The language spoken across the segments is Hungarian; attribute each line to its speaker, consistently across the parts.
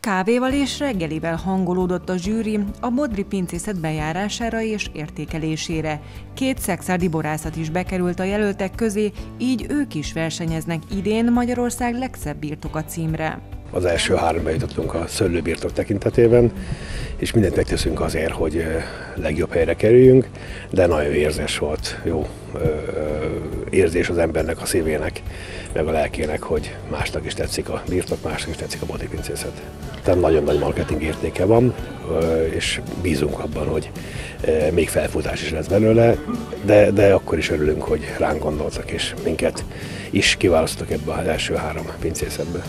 Speaker 1: Kávéval és reggelivel hangolódott a zsűri a bodri pincészet bejárására és értékelésére. 2 szekszárdi borászat is bekerült a jelöltek közé, így ők is versenyeznek idén Magyarország legszebb birtoka címre.
Speaker 2: Az első 3-ba jutottunk a szőlőbirtok tekintetében, és mindent megteszünk azért, hogy legjobb helyre kerüljünk, de nagyon érzés volt, jó érzés az embernek, a szívének, meg a lelkének, hogy másnak is tetszik a birtok, másnak is tetszik a bodri pincészet. Tehát nagyon nagy marketing értéke van, és bízunk abban, hogy még felfutás is lesz belőle, de akkor is örülünk, hogy ránk gondoltak, és minket is kiválasztottak ebbe az első 3 pincészetbe.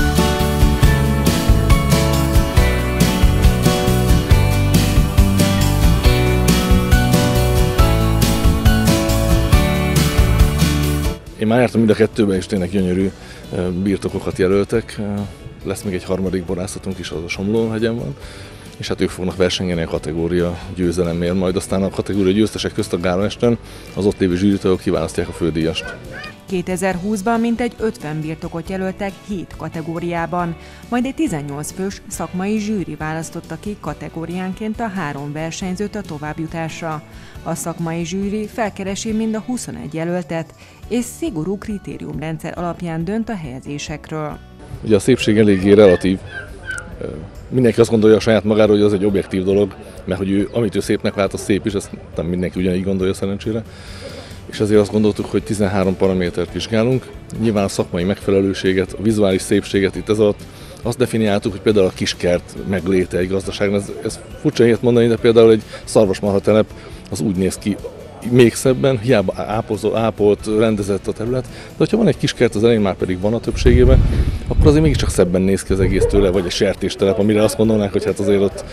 Speaker 3: Én már jártam mind a 2-ben, és tényleg gyönyörű birtokokat jelöltek. Lesz még egy 3. borászatunk is, az a Somlóhegyen van, és hát ők fognak versengeni a kategória győzelemért, majd aztán a kategória győztesek közt a gálaesten az ott lévő zsűritagok kiválasztják a fődíjast.
Speaker 1: 2020-ban mintegy 50 birtokot jelöltek 7 kategóriában, majd egy 18 fős szakmai zsűri választotta ki kategóriánként a 3 versenyzőt a továbbjutásra. A szakmai zsűri felkeresi mind a 21 jelöltet, és szigorú kritériumrendszer alapján dönt a helyezésekről.
Speaker 3: Ugye a szépség eléggé relatív. Mindenki azt gondolja a saját magáról, hogy az egy objektív dolog, mert hogy amit ő szépnek lát, az szép is, ezt nem mindenki ugyanígy gondolja szerencsére. És ezért azt gondoltuk, hogy 13 paramétert vizsgálunk. Nyilván a szakmai megfelelőséget, a vizuális szépséget itt ez alatt azt definiáltuk, hogy például a kiskert megléte egy gazdaságban. Ez furcsa ilyet mondani, de például egy szarvasmarhatelep az úgy néz ki még szebben, hiába ápolt, rendezett a terület, de hogyha van egy kiskert az elején, már pedig van a többségében, akkor azért mégiscsak szebben néz ki az egész tőle, vagy egy sertéstelep, amire azt gondolnák, hogy hát azért ott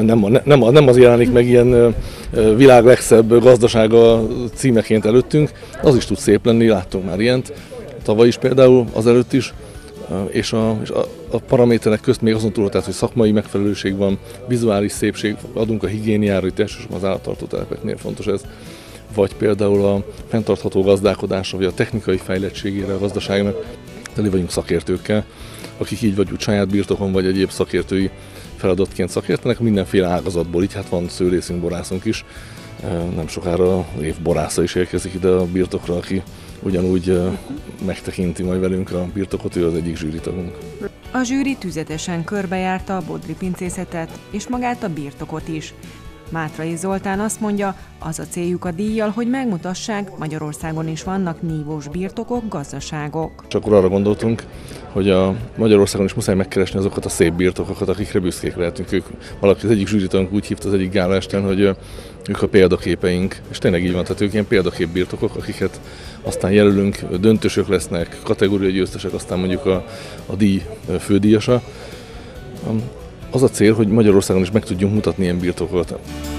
Speaker 3: nem az jelenik meg ilyen világ legszebb gazdasága címeként előttünk, az is tud szép lenni, láttunk már ilyent, tavaly is például, azelőtt is, és a paraméterek közt még azon túl, tehát, hogy szakmai megfelelőség van, vizuális szépség, adunk a higiéniára, itt elsősorban az állattartó telepeknél fontos ez, vagy például a fenntartható gazdálkodásra, vagy a technikai fejlettségére a gazdaságnak. Tele vagyunk szakértőkkel, akik így vagy úgy saját birtokon, vagy egyéb szakértői feladatként szakértenek mindenféle ágazatból, így hát van szőlészünk, borászunk is. Nem sokára év borásza is érkezik ide a birtokra, aki ugyanúgy megtekinti majd velünk a birtokot, ő az egyik zsűritagunk.
Speaker 1: A zsűri tüzetesen körbejárta a bodri pincészetet, és magát a birtokot is. Mátrai Zoltán azt mondja, az a céljuk a díjjal, hogy megmutassák, Magyarországon is vannak nívós birtokok, gazdaságok.
Speaker 3: És akkor arra gondoltunk, hogy a Magyarországon is muszáj megkeresni azokat a szép birtokokat, akikre büszkék lehetünk. Valaki az egyik zsűritagunk úgy hívta az egyik gálaesten, hogy ők a példaképeink, és tényleg így van, tehát ők ilyen példakép birtokok, akiket aztán jelölünk, döntősök lesznek, kategória győztesek, aztán mondjuk a díj fődíjasa. Az a cél, hogy Magyarországon is meg tudjunk mutatni ilyen birtokokat.